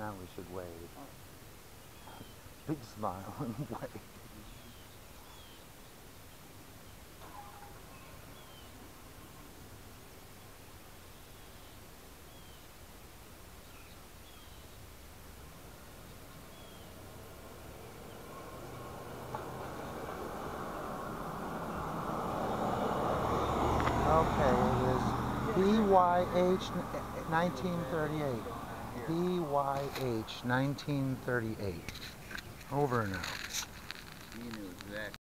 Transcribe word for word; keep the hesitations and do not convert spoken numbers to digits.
Now we should wave. Big smile and wave. Okay, it is B Y H nineteen thirty-eight. B Y H nineteen thirty-eight. Over and out. He knew exactly.